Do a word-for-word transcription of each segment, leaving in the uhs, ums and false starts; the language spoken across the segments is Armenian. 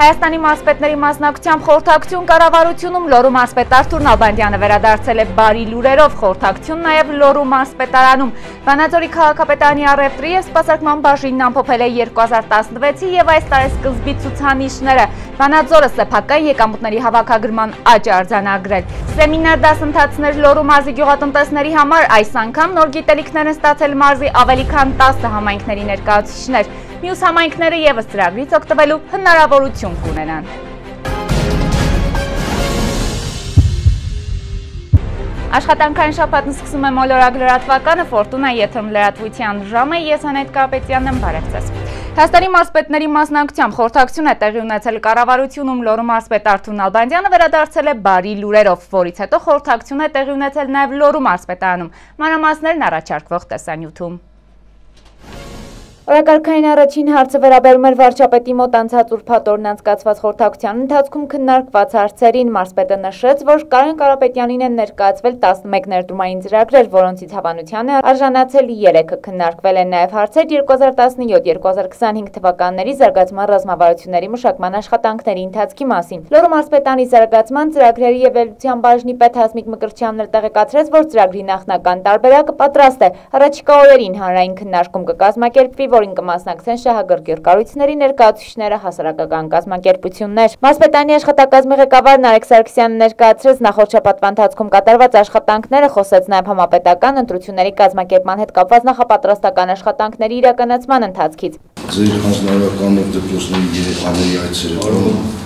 Հայաստանի մարզպետների մասնակցությամբ խորհրդակցություն կառավարությունում Լոռու մարզպետ Արթուր Նալբանդյանը վերադարձել է բարի լուրերով, խորհրդակցություն նաև Լոռու մարզպետարանում։ Վանաձորի քաղաքապետարանի առևտրի և սպասարկման բաժինն ամփոփել է երկու հազար տասնվեցի և այս տարեսկզբի ցուցանիշները։ Վանաձորը սեփական եկամուտների հավաքագրման աճ է արձանագրել։ Սեմինար դասընթացներ Լոռու մարզի գյուղատնտեսների համար այս անգամ նոր գիտելիքներ են ստացել մարզի ավելի քան տասը համայնքների ներկայացուցիչներ։ Մյուս համայնքները ևս ծրագրից օգտվելու հնարավորություն կունենան։ Աշխատանքային շաբաթն սկսում է մոլորակ լրատվականը, Ֆորտունա եթերում լրատվության ժամը, ես Անետ Կարապետյանն եմ, բարև ձեզ։ Հայաստանի մարզպետների մասնակցությամբ խորհրդակցություն է տեղի ունեցել կառավարությունում, Լոռու մարզպետ Արթուր Նալբանդյանը վերադարձել է բարի լուրերով, որից հետո խորհրդակցություն է տեղի ունեցել նաև Լոռու մարզպետարանում։ Մանրամասներն առաջարկվող տեսանյութում։ Օրակարգային առաջին հարցը վերաբերում էր վարչապետի մոտ անցած ուրբաթ օրն անցկացված խորհրդակցության ընթացքում քննարկված հարցերին։ Մարզպետը նշեց, որ Կարեն Կարապետյանին են ներկայացվել տասնմեկ ներդրումային ծրագրեր, որոնցից հավանության է արժանացել երեքը։ Քննարկվել են նաև հարցեր երկու հազար տասնյոթ երկու հազար քսանհինգ թվականների զարգացման ռազմավարությունների մշակման աշխատանքների ընթացքի մասին։ Լոռու մարզպետարանի զարգացման ծրագրերի և վերլուծության բաժնի պետ Հասմիկ Մկրտչյանն տեղեկացրեց, որ ծրագրի նախնական տարբերակը պատրաստ է։ Առաջիկա օրերին հանրային քննարկում կկազմակերպվի, որին կմասնակցեն շահագրգիռ կառույցների ներկայացուցիչները, հասարակական կազմակերպություններ։ Մարզպետարանի աշխատակազմի ղեկավար Նարեկ Սարգսյանը ներկայացրեց նախորդ շաբաթվա ընթացքում կատարված աշխատանքները, խոսեց նաև համապետական ընտրությունների կազմակերպման հետ կապված նախապատրաստական աշխատանքների իրականացման ընթացքից։ Ձեր հանձնարարականով դպրոցների երեխաների այցերը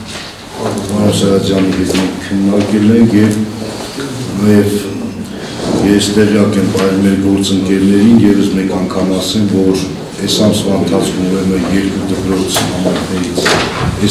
Վանո Սարաջյանի հետ քննարկել ենք և նաև ես տեղյակ եմ այլ մեր գործընկերներին ևս մեկ անգամ ասեմ, որ այս ամսվա ընթացքում ուրեմն երկու դպրոց համայնքներից այս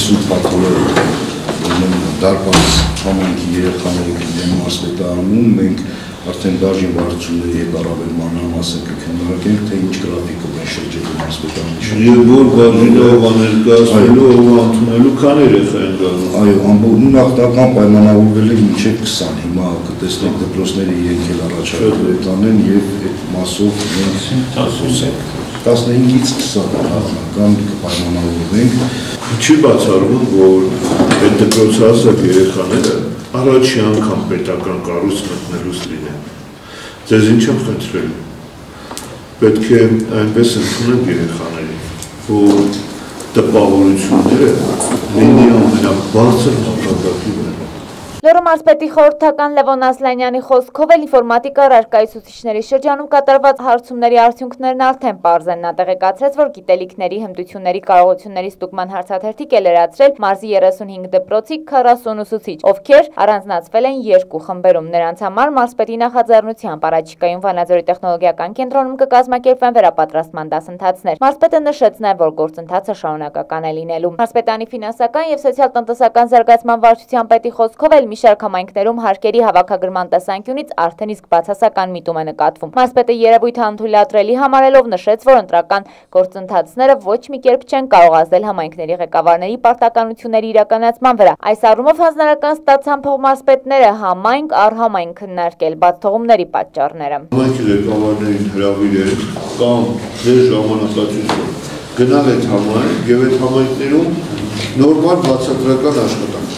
ուրբաթ դարպաս համայնքի երեխաների մարզպետարանում մենք արդեն բաժին վարչությունների հետ առավել մանրամասն կքննարկենք, թե ինչ գրաֆիկ կբեն շրջելու մարզպետարանի։ Եվ որ բաժինով աներկայացնելու ով ընդունելու քան երեխա են գալու։ Այո, ամբողջ նախնական պայմանավորվել է մինչև քսան, հիմա կտեսնենք դպրոցները իրենք էլ առաջարկել տանեն և այդ մասով մենք խոսենք։ տասնհինգից քսան նախնական կպայմանավորվենք։ Չի բացառվում, որ այդ դպրոցահասակ երեխաները առաջի անգամ պետական կառույց մտնելուց լինեն։ Ձեզ ինչ եմ խնդրելու։ Պետք է այնպես ընդունենք երեխաներին, որ տպավորությունները լինի ամենաբարձր մակարդակի վրա։ Լոռու մարզպետի խորհրդական Լևոն Ասլանյանի խոսքով էլ ինֆորմատիկա առարկայի ուսուցիչների շրջանում կատարված հարցումների արդյունքներն արդեն պարզ են։ Նա տեղեկացրեց, որ գիտելիքների, հմտությունների, կարողությունների ստուգման հարցաթերթիկ է լրացրել մարզի երեսունհինգ դպրոցի քառասուն ուսուցիչ, ովքեր առանձնացվել են երկու խմբերում։ Նրանց համար մարզպետի նախաձեռնությամբ առաջիկայում Վանաձորի տեխնոլոգիական կենտրոնում կկազմակերպվեն վերապատրաստման դասընթացներ։ Մարզպետը նշեց նաև, որ գործընթացը շարունակական է լինելու։ Մարզպետարանի ֆինանսական և սոցիալ-տնտեսական զարգացման վարչության պետի խոսքով էլ մի շարք համայնքներում հարկերի հավաքագրման տեսանկյունից արդեն իսկ բացասական միտում է նկատվում։ Մարզպետը երևույթը անթույլատրելի համարելով նշեց, որ ընտրական գործընթացները ոչ մի կերպ չեն կարող ազդել համայնքների ղեկավարների պարտականությունների իրականացման վրա։ Այս առումով հանձնարարական ստացան փոխմարզպետները համայնք առ համայնք քննարկել բացթողումների պատճառները։ Համայնքի ղեկավարներին հրավիրել կամ ձեր ժամանակացույցով գնալ այդ համայնք և այդ համայնքներում նորմալ բացատրական աշխատանք։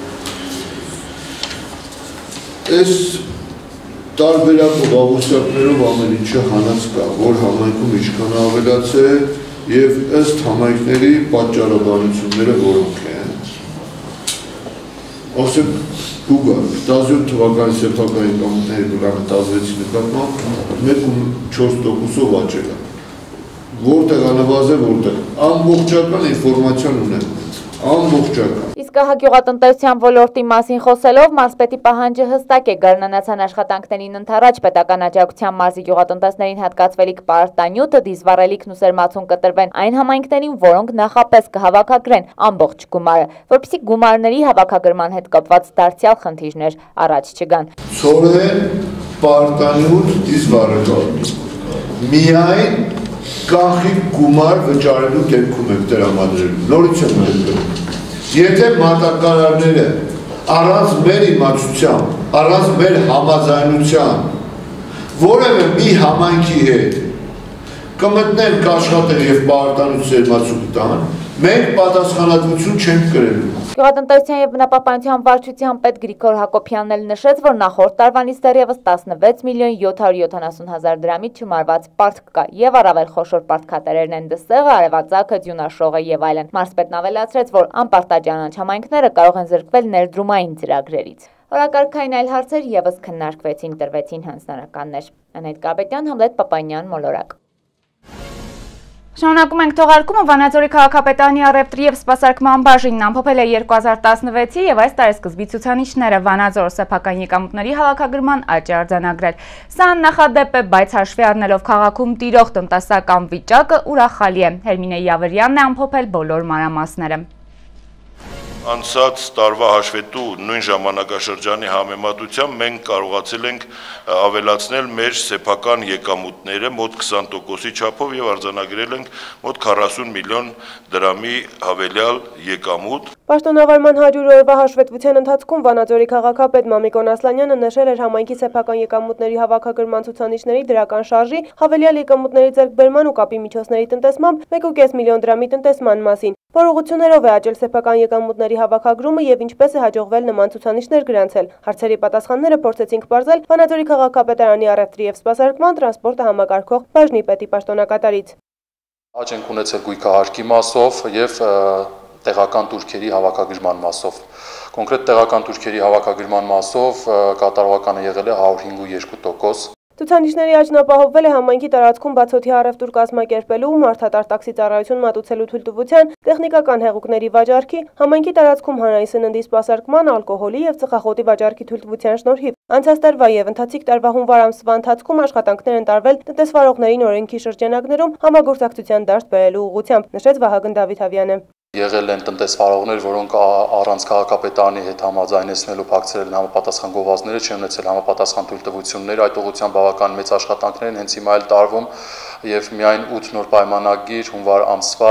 Այս տարբերակով աղյուսակներով ամեն ինչը հանած կա, որ համայնքում ինչքան ավելացել և ըստ համայնքների պատճառաբանությունները որոնք են։ Ասեք գուգար, տասնյոթ թվականի սեփական եկամուտների բլանը տասնվեցի նկատմամբ մեկ ու չորս տոկոսով աճել է։ Որտեղ անվազե, որտեղ ամբողջական ինֆորմացիան ունեն, ամբողջական։ Իսկ հագյուղատնտեսության ոլորտի մասին խոսելով մարզպետի պահանջը հստակ է գարնանացան աշխատանքներին ընթരാճ պետական աջակցության մարզի գյուղատնտեսներին հատկացվելիք պարտանյութը, դիզվառելիքն ու սերմացուն կտրվեն այն համայնքներին, որոնք նախապես կհավաքագրեն ամբողջ գումարը, որպեսզի գումարների հավաքագրման հետ կապված դարձյալ խնդիրներ առաջ չգան։ Ցորեն պարտանյութ դիզվառել միայն կանխիկ գումար վճարելու դեպքում եք տրամադրելու, նորից եմ ಹೇಳ್ում։ Եթե մատակարարները առանց մեր իմացության, առանց մեր համաձայնության որևէ մի համայնքի հետ կմտնեն, կաշխատեն եւ պարտանություն սերմացու կտան, մենք պատասխանատվություն չենք կրելու։ Գյուղատնտեսության եւ բնապահպանության վարչության պետ Գրիգոր Հակոբյանն էլ նշեց, որ նախորդ տարվանից դեռևս տասնվեց միլիոն յոթ հարյուր յոթանասուն հազար դրամի չմարված պարտք կա եւ առավել խոշոր պարտքատերերն են Դսեղը, Արևածագը, Ձյունաշողը եւ այլն։ Մարզպետն ավելացրեց, որ անպարտաճանաչ համայնքները կարող են զրկվել ներդրումային ծրագրերից։ Օրակարգային այլ հարցեր եւս քննարկվեցին, տրվեցին հանձնարարականներ։ Անահիտ Կարապետյան, Համլետ Պապանյան, Մոլորակ։ Շարունակում ենք թողարկումը։ Վանաձորի քաղաքապետարանի առևտրի եւ սպասարկման բաժինն ամփոփել է երկու հազար տասնվեցի եւ այս տարեսկզբի ցուցանիշները Վանաձոր սեփական եկամուտների հավաքագրման աճ է արձանագրել։ Սա նախադեպ է, բայց հաշվի առնելով քաղաքում տիրող տնտեսական վիճակը ուրախալի է։ Հերմինե Յավրյանն է ամփոփել բոլոր մանրամասները։ Անցած տարվա հաշվետու նույն ժամանակաշրջանի համեմատությամբ մենք կարողացել ենք ավելացնել մեր սեփական եկամուտները մոտ քսան տոկոսի չափով եւ արձանագրել ենք մոտ քառասուն միլիոն դրամի հավելյալ եկամուտ։ Պաշտոնավարման հարյուր օրվա հաշվետվության ընթացքում Վանաձորի քաղաքապետ Մամիկոն Ասլանյանը նշել էր համայնքի սեփական եկամուտների հավաքագրման ցուցանիշների դրական շարժի, հավելյալ եկամուտների ձեռքբերման ու կապի միջոցների տնտեսմամբ մեկ կόμμα պենս միլիոն դրամի տնտեսման մասին։ Որ ուղղություններով է աճել սեփական եկամուտների հավաքագրումը եւ ինչպես է հաջողվել նման ցուցանիշներ գրանցել։ Հարցերի պատասխանները փորձեցինք բարձել Վանաձորի քաղաքապետարանի առևտրի եւ սպասարկման տրանսպորտը համակարգող բաժնի պետի պաշտոնակատարից։ Աճ ենք ունեցել գույքահարկի մասով եւ տեղական турքերի հավաքագրման մասով։ Կոնկրետ տեղական турքերի հավաքագրման մասով կատարողականը եղել է հարյուր հինգ տոկոս։ Ցուցանիշների աճն ապահովվել է համայնքի տարածքում բացօթյա առևտուր կազմակերպելու, մարդատար տաքսի ծառայություն մատուցելու թույլտվության, տեխնիկական հեղուկների վաճառքի, համայնքի տարածքում հանրային սննդի սպասարկման, ալկոհոլի եւ ծխախոտի վաճառքի թույլտվության շնորհիվ։ Անցած տարվա եւ ընթացիկ տարվա հունվար ամսվա ընթացքում աշխատանքներ են տարվել տնտեսվարողներին օրենքի շրջանակներում համագործակցության դաշտ բերելու ուղղությամբ, նշեց Վահագն Դավիթավյանը։ Եղել են տնտեսվարողներ, որոնք առանց քաղաքապետարանի հետ համաձայնեցնելու փակցրել են համապատասխան գովազդները, չեն ունեցել համապատասխան թույլտվություններ, այդ ուղղությամբ բավական մեծ աշխատանքներ են հենց հիմա էլ տարվում եւ միայն ութ նոր պայմանագիր հունվար ամսվա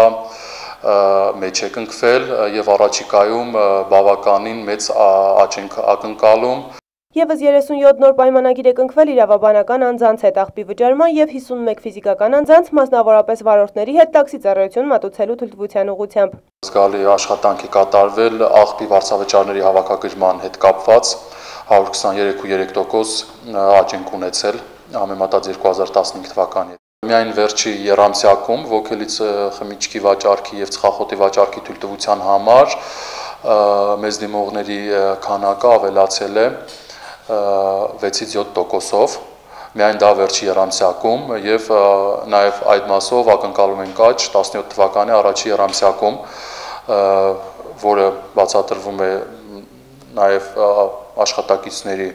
մեջ է կնքվել եւ առաջիկայում բավականին մեծ աճ ենք ակնկալում։ Եվս երեսունյոթ նոր պայմանագիր է կնքվել իրավաբանական անձանց հետ աղբի վճարման եւ հիսունմեկ ֆիզիկական անձանց, մասնավորապես վարորդների հետ տաքսի ծառայություն մատուցելու թույլտվության ուղղությամբ։ Զգալի աշխատանք է կատարվել աղբի վարձավճարների հավաքագրման հետ կապված հարյուր քսաներեք կόμμα երեք տոկոս աճ ենք ունեցել համեմատած երկու հազար տասնհինգ թվականի։ Միայն վերջի եռամսյակում ոգելից խմիչքի վաճառքի եւ ծխախոտի վաճառքի թույլտվության համար մեզ դիմողների քանակը ավելացել է վեցից յոթ տոկոսով, միայն դա վերջի եռամսյակում եւ նաեւ այդ մասով ակնկալում ենք աճ տասնյոթ թվականի առաջի եռամսյակում, որը բացատրվում է նաեւ աշխատակիցների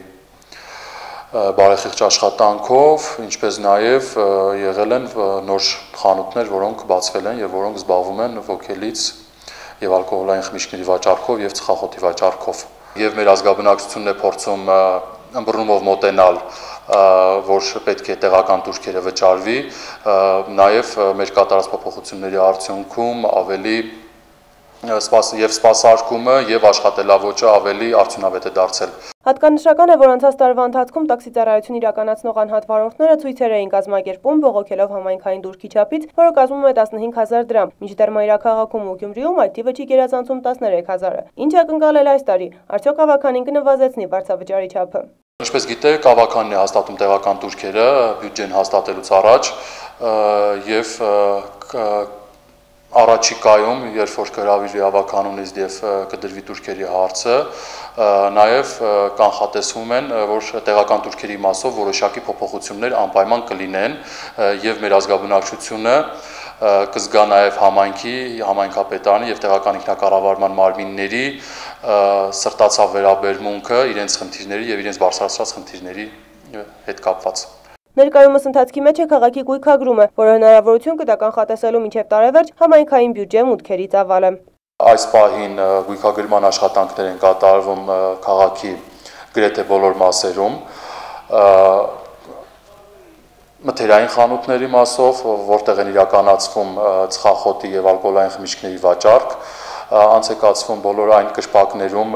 բարեխիղճ աշխատանքով, ինչպես նաեւ եղել են նոր խանութներ, որոնք բացվել են եւ որոնք զբաղվում են ոգելից եւ ալկոհոլային խմիչքների վաճառքով եւ ծխախոտի վաճառքով։ Եվ մեր ազգաբնակչությունն է փորձում ըմբռնումով մոտենալ, որ պետք է տեղական турքերը վճարվի, նաև մեր կատարած փոփոխությունների արդյունքում ավելի եւ սպասարկումը եւ աշխատելավոճը ավելի արդյունավետ է դարձել։ Հատկանշական է, որ անցած տարվա ընթացքում տաքսի ծառայություն իրականացնող անհատ վարորդները ցույցեր էին կազմակերպում բողոքելով համայնքային դուրքի չափից, որը կազմում է տասնհինգ հազար դրամ, մինչդեռ Մայրաքաղաքում ու Գյումրիում այդ թիվը չի գերազանցում տասներեք հազարը։ Ինչ է կնկալել այս տարի, արդյոք ավականին կնվազեցնի վարձավճարի չափը։ Ինչպես գիտեք, ավականն է հաստատում տեղական турքերը բյուջեն հաստատելուց առաջ եւ առաջիկայում, երբ որ կհրավիրվի ավականունից եւ կդրվի турքերի հարցը, նաեւ կանխատեսվում են, որ տեղական турքերի մասով որոշակի փոփոխություններ անպայման կլինեն եւ մեր ազգաբնակչությունը կզգա նաեւ համայնքի, համայնքապետարանի եւ տեղական ինքնակառավարման մարմինների սրտացավ վերաբերմունքը իրենց խնդիրների եւ իրենց բարձրացրած խնդիրների հետ կապված։ Ներկայումս ընթացքի մեջ է քաղաքի գույքագրումը, որը հնարավորություն կտա կանխատեսելու մինչև տարեվերջ համայնքային բյուջե մուտքերի ծավալը։ Այս պահին գույքագրման աշխատանքներ են կատարվում քաղաքի գրեթե բոլոր մասերում, մթերային խանութների մասով, որտեղ են իրականացվում ծխախոտի եւ ալկոհոլային խմիչքների վաճառք, անցեկացվում բոլոր այն կրպակներում,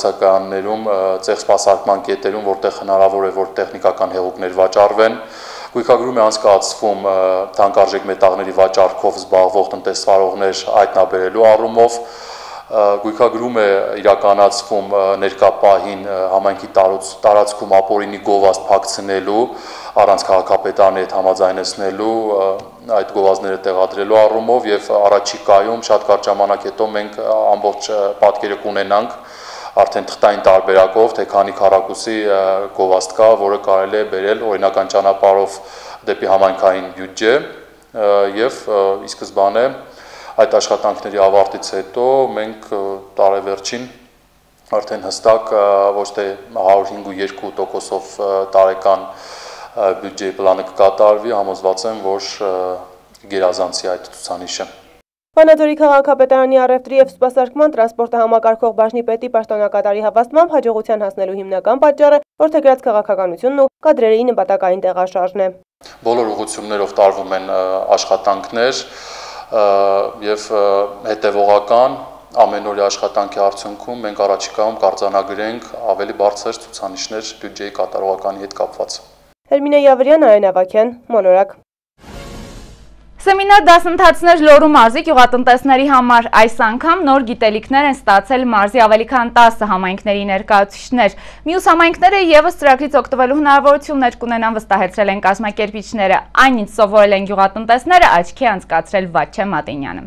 բենզալցակայաններում, ցեղ սպասարկման կետերում, որտեղ հնարավոր է որ տեխնիկական հեղուկներ վաճառվեն, Գույքագրում է անցկացվում թանկարժեք մետաղների վաճառքով զբաղվող տնտեսվարողներ հայտնաբերելու առումով, գույքագրում է իրականացվում ներկապահին համայնքի տարածքում ապօրինի գովազդ փակցնելու, առանց քաղաքապետարանի հետ համաձայնեցնելու, այդ գովազդները տեղադրելու առումով եւ առաջիկայում շատ կարճ ժամանակ հետո մենք ամբողջ պատկերը կունենանք արդեն թղթային տարբերակով, թե քանի քառակուսի գովազդ կա, որը կարելի է բերել օրինական ճանապարհով դեպի համայնքային բյուջե եւ ի սկզբանե այդ աշխատանքների ավարտից հետո մենք տարեվերջին արդեն հստակ ոչ թե հարյուր հինգ ու երկու տոկոսով տարեկան բյուջեի պլանը կկատարվի, համոզված եմ, որ գերազանցի այդ ցուցանիշը։ Վանաձորի քաղաքապետարանի առևտրի և սպասարկման տրանսպորտը համակարգող բաժնի պետի պաշտոնակատարի հավաստմամբ հաջողության հասնելու հիմնական պատճառը որդեգրած քաղաքականությունն ու կադրերի նպատակային տեղաշարժն է։ Բոլոր ուղղություններով տարվում են աշխատանքներ եւ հետեւողական ամենօրյա աշխատանքի արդյունքում մենք առաջիկայում կարձանագրենք ավելի բարձր ցուցանիշներ բյուջեի կատարողականի հետ կապված։ Հերմինե Յավրյան, Արեն Ավագյան, Մոնորակ։ Սեմինար դասընթացներ Լոռու մարզի գյուղատնտեսների համար այս անգամ նոր գիտելիքներ են ստացել մարզի ավելի քան տասը համայնքների ներկայացուցիչներ։ Մյուս համայնքները ևս ծրագրից օգտվելու հնարավորություններ կունենան, վստահեցրել են կազմակերպիչները։ Այն, ինչ սովորել են գյուղատնտեսները, աչքի է անցկացրել Վաչե Մատենյանը։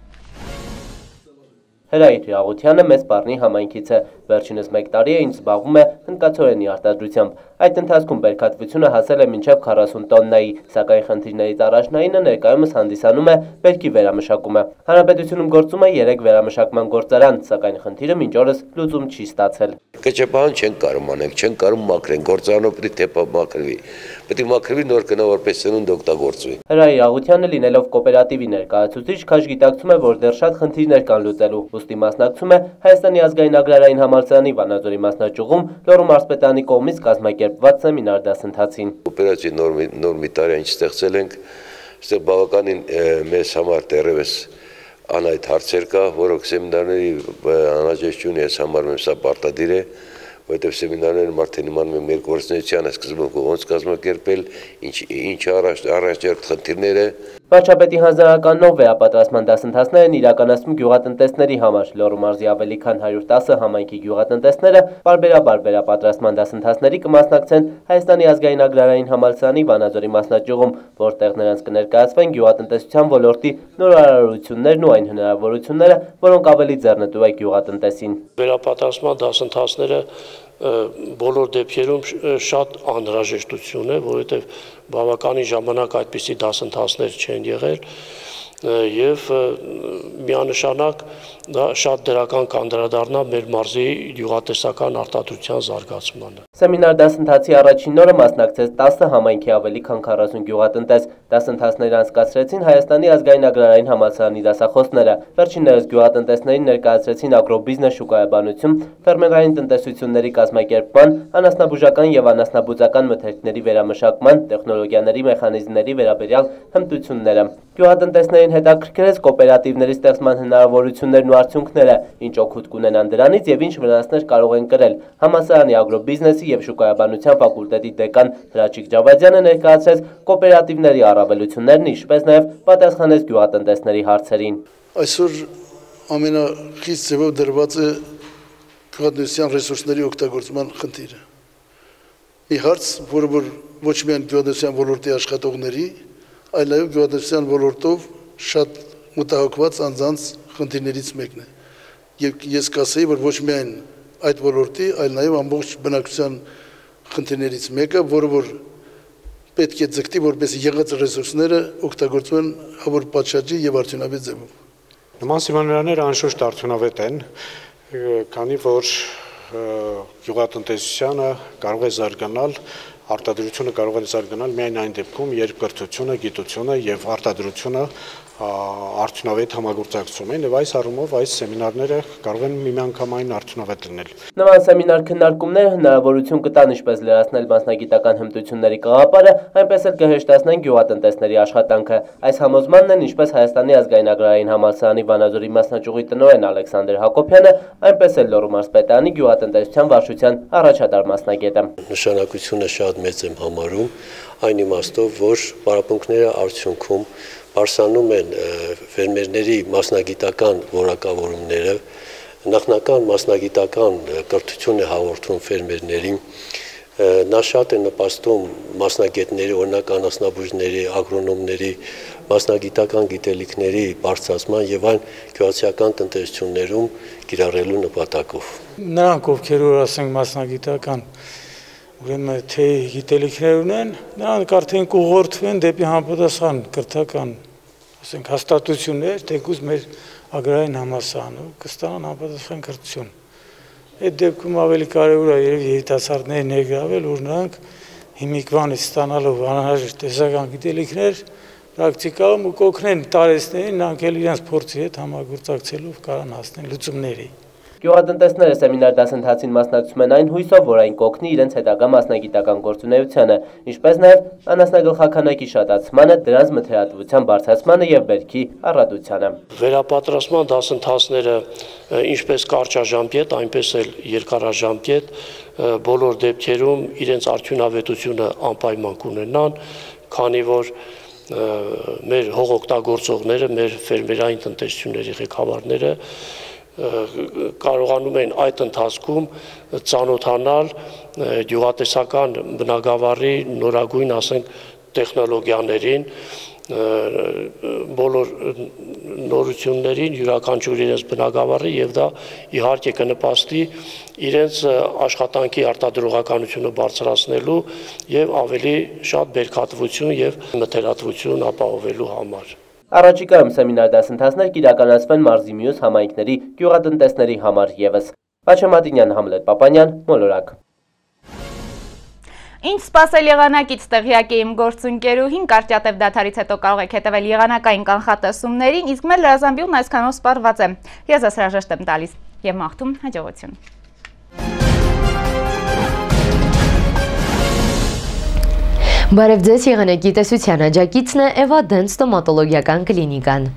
Հրայր Յաղությանը մեծ Պառնի համայնքից է, վերջինս մեկ տարի է, ինչ զբաղվում է հնդկացորենի արտադրությամբ։ Այդ ընթացքում բերքատվությունը հասել է մինչև քառասուն տոննայի, սակայն խնդիրներից առաջնայինը ներկայումս հանդիսանում է բերքի վերամշակումը։ Հանրապետությունում գործում է երեք վերամշակման գործարան, սակայն խնդիրը մինչ օրս լուծում չի ստացել։ Կճեպան չեն կարող անենք, չեն կարող մաքրեն, գործարանով պետք է թեպա մաքրվի, պետք է մաքրվի նոր կնա որպես սնունդ օգտագործվի։ Հրայր Յաղությանը լինելով կոոպերատիվի ներկայացուցիչ, քաշ գիտակցում է, որ դեռ շատ խնդիրներ կան լուծելու, ուստի մասնակցում է Հայաստանի ազգային agrարային համալսարանի Վանաձորի մասնաճյուղում Լոռու մարզպետարանի կողմից կազմակերպված սեմինար դասընթացին։ Օպերացիա նոր մի տարի ինչ ստեղծել ենք, այստեղ բավականին մեզ համար դեռևս անայդ հարցեր կա, որոնք սեմինարների անհաջողությունը ես համարում եմ սա պարտադիր է, որովհետև սեմինարները մարդը նմանում են մեր գործունեությանը, սկզբում ոնց կազմակերպել, ինչ առաջերտ խնդիրները։ Վարչապետի հանձնարարականով վերապատրաստման դասընթացներն իրականացվում գյուղատնտեսների համար։ Լոռու մարզի ավելի քան հարյուր տասը համայնքի գյուղատնտեսները պարբերաբար վերապատրաստման դասընթացների կմասնակցեն Հայաստանի ազգային agrարային համալսարանի Վանաձորի մասնաճյուղում, որտեղ նրանց կներկայացվեն գյուղատնտեսության ոլորտի նորարարություններն ու այն հնարավորությունները, որոնք ավելի ձեռնտու է գյուղատնտեսին։ Վերապատրաստման դասընթացները բոլոր դեպքերում շատ անհրաժեշտություն է, որովհետև բավականին ժամանակ այդպիսի դասընթացներ չեն եղել եւ միանշանակ դա շատ դրական կանդրադառնա մեր մարզի գյուղատնտեսական արտադրության զարգացմանը։ Սեմինար դասընթացի առաջին օրը մասնակցեց տասը համայնքի ավելի քան քառասուն գյուղատնտես։ Դասընթացները անցկացրեցին Հայաստանի ազգային agrարային համալսարանի դասախոսները։ Վերջիններս գյուղատնտեսներին ներկայացրեցին ագրոբիզնես շուկայաբանություն, ֆերմերային տնտեսությունների կազմակերպման, անասնաբուժական եւ անասնաբուծական մթերքների վերամշակման, տեխնոլոգիաների մեխանիզմների վերաբերյալ հմտությունները։ Գյուղատնտեսներին հետաքրքրեց կոոպերատիվների ստեղծման հնարավորություններն ու արդյունքները, ինչ օգուտ կունենան դրանից եւ ինչ վնասներ կարող են կրել։ Համալսարանի ագրոբիզնեսի եւ շուկայաբանության ֆակուլտետի դեկան Հրաչիկ Ջավադյանը ներկայացրեց կոոպերատիվների առավելություններն, ինչպես նաեւ պատասխանեց գյուղատնտեսների հարցերին։ Այսօր ամենախիստ ձևով դրված է գյուղատնտեսության ռեսուրսների օգտագործման խնդիրը։ Մի հարց, որը որ ոչ միայն գյուղատնտեսության ոլորտի աշխատողների, այլ նաև գյուղատնտեսության ոլորտով շատ մտահոգված անձանց խնդիրներից մեկն է։ Եվ ես կասեի, որ ոչ միայն այդ ոլորտի, այլ նաև ամբողջ բնակչության խնդիրներից մեկը, որը որ պետք է ձգտի, որպես եղած ռեսուրսները օգտագործվեն հավուր պատշաճի եւ արդյունավետ ձևով։ Նման սեմինարները անշուշտ արդյունավետ են, քանի որ գյուղատնտեսությանը կարող է զարգանալ, արտադրությունը կարող է զարգանալ միայն այն դեպքում, երբ կրթությունը, գիտությունը եւ արտադրությունը արդյունավետ համագործակցում են եւ այս առումով այս սեմինարները կարող են միմյանքամային արդյունավետ լինել։ Նման սեմինար քննարկումները հնարավորություն կտան ինչպես լրացնել մասնագիտական հմտությունների գաղափարը, այնպես էլ կհեշտացնեն գյուղատնտեսների աշխատանքը։ Այս համոզմանն են ինչպես Հայաստանի ազգային agrարային համալսարանի Վանաձորի մասնաճյուղի տնօրեն Ալեքսանդր Հակոբյանը, այնպես էլ Լոռու մարզպետարանի գյուղատնտեսության վարչության առաջատար մասնագետը։ Նշանակությունը շատ մեծ եմ համարում, այն իմաստով, որ պարապմունքները արդյունքում բարձրանում են ֆերմերների մասնագիտական որակավորումները, նախնական մասնագիտական կրթություն է հաղորդում ֆերմերներին, նա շատ է նպաստում մասնագետների, օրինակ անասնաբույժների, ագրոնոմների, մասնագիտական գիտելիքների բարձրացման եւ այն գյուղացիական տնտեսություններում կիրառելու նպատակով։ Նրանք, ովքեր որ ասենք մասնագիտական ուրեմն թե գիտելիքներ ունեն, նրանք արդեն կուղղորդվեն դեպի համապատասխան կրթական, ասենք հաստատություններ, թեկուզ մեր agrարային համալսարանում կստանան համապատասխան կրթություն։ Այդ դեպքում ավելի կարևոր է երևի երիտասարդների ներգրավել, որ նրանք հիմիկվանից ստանալով անհրաժեշտ տեսական գիտելիքներ պրակտիկայում ու կօգնեն տարեցներին, նրանք էլ իրենց փորձի հետ համագործակցելով կարան հասնել լուծումների։ Գյուղատնտեսները սեմինար դասընթացին մասնակցում են այն հույսով, որ այն կօգնի իրենց հետագա մասնագիտական գործունեությանը, ինչպես նաև անասնագլխաքանակի շատացմանը, դրանց մթերատվության բարձրացմանը եւ բերքի առատությանը։ Վերապատրաստման դասընթացները ինչպես կարճաժամկետ, այնպես էլ երկարաժամկետ բոլոր դեպքերում իրենց արդյունավետությունը անպայման կունենան, քանի որ մեր հողօգտագործողները, մեր ֆերմերային տնտեսությունների ղեկավարները կարողանում են այդ ընթացքում ծանոթանալ գյուղատնտեսական բնագավառի նորագույն, ասենք, տեխնոլոգիաներին, բոլոր նորություններին, յուրաքանչյուր իրենց բնագավառի եւ դա իհարկե կնպաստի իրենց աշխատանքի արտադրողականությունը բարձրացնելու եւ ավելի շատ բերքատվություն եւ մթերատվություն ապահովելու համար։ Առաջիկայում սեմինար դասընթացներ կիրականացվեն մարզի մյուս համայնքների գյուղատնտեսների համար եւս։ Վաչե Մատինյան, Համլետ Պապանյան, Մոլորակ։ Ինչ սպասել եղանակից տեղյակ է իմ գործընկերուհին, կարճատև դադարից հետո կարող եք հետևել եղանակային կանխատեսումներին, իսկ մեր լրազամբյուղն այսքանով սպառված է։ Ես ձեզ հրաժեշտ եմ տալիս եւ մաղթում հաջողություն։ Բարև ձեզ, եղանակի տեսության աջակիցն է Էվադեն ստոմատոլոգիական կլինիկան։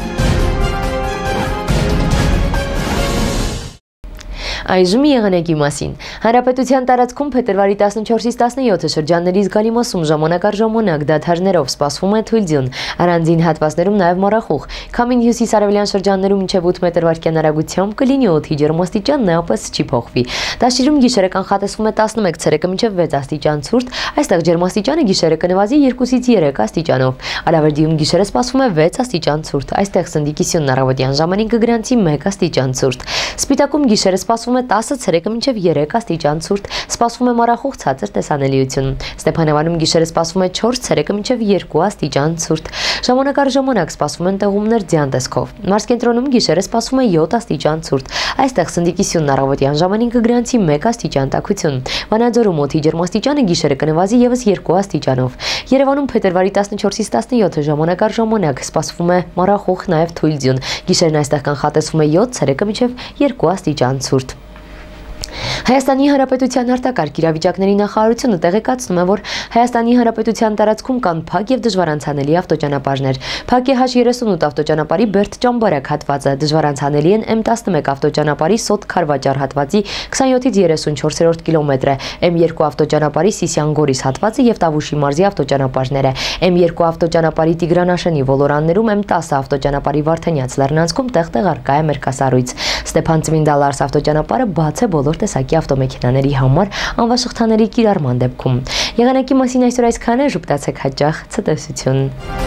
Այժմ եղանակի մասին։ Հանրապետության տարածքում փետրվարի տասնչորսից տասնյոթ շրջանների զգալի մասում ժամանակ առ ժամանակ դադարներով սպասվում է թույլ ձյուն, առանձին հատվածներում նաև մառախուղ։ Քամին հյուսիս-արևելյան շրջաններում մինչև ութ մետր վայրկյան արագությամբ կլինի օդի ջերմաստիճանն նույնպես չի փոխվի։ Դաշտերում գիշերը կանխատեսվում է տասնմեկ, ցերեկը մինչև վեց աստիճան ցուրտ, այստեղ ջերմաստիճանը գիշերը կնվազի երկուսից երեք աստիճանով։ Արավերդիում գիշերը սպասվում է վեց աստիճան ցուրտ, այստեղ սնդի կիսյունն առավոտյան ժամանին կգրանցի մեկ աստիճան ցուրտ։ Սպիտակում գիշերը սպասվում է տասը, ցերեկը մինչև երեք աստիճան ցուրտ, սպասվում է մառախուղ ցածր տեսանելիություն։ Ստեփանավանում գիշերը սպասվում է չորս, ցերեկը մինչև երկու աստիճան ցուրտ։ Ժամանակ առ ժամանակ սպասվում են տեղումներ ձյան տեսքով։ Մարզկենտրոնում գիշերը սպասվում է յոթ աստիճան ցուրտ, այստեղ սնդի կիսյունն առավոտյան ժամանին կգրանցի մեկ աստիճան տաքություն։ Վանաձորում օդի ջերմաստիճանը գիշերը կնվազի եւս երկու աստիճանով։ Երևանում փետրվարի տասնչորսից տասնյոթ ժամանակ առ ժամանակ սպասվում է մառախուղ, նաև թույլ ձյուն։ Գիշերն այստեղ կանխատեսվում է յոթ, ցերեկը մինչև երկու աստիճան ցուրտ։ Հայաստանի Հանրապետության արտակարգ իրավիճակների նախարարությունը տեղեկացնում է, որ Հայաստանի Հանրապետության տարածքում կան փակ եւ դժվարանցանելի ավտոճանապարհներ։ Փակ է Հ երեսունութ ավտոճանապարհի Բերդ-Ճամբարակ հատվածը, դժվարանցանելի են Էմ տասնմեկ ավտոճանապարհի Սոտ-Քարվաճար հատվածի քսանյոթից երեսունչորսերորդ կիլոմետրը, Էմ երկու ավտոճանապարհի Սիսիան-Գորիս հատվածը եւ Տավուշի մարզի ավտոճանապարհները, Էմ երկու ավտոճանապարհի Տիգրանաշենի ոլորաններում Էմ տասը ավտոճանապարհի Վարդանյաց լեռնանցքում տեղ-տեղ առկա է մերկասառույց։ Ստեփան Ծմինդալարս ավտոճանապարհը բաց է բոլոր տեսակի ավտոմեքենաների համար անվաշղթաների կիրառման դեպքում։ Եղանակի մասին այսօր այսքանը, ժպտացեք հաճախ ցտեսություն։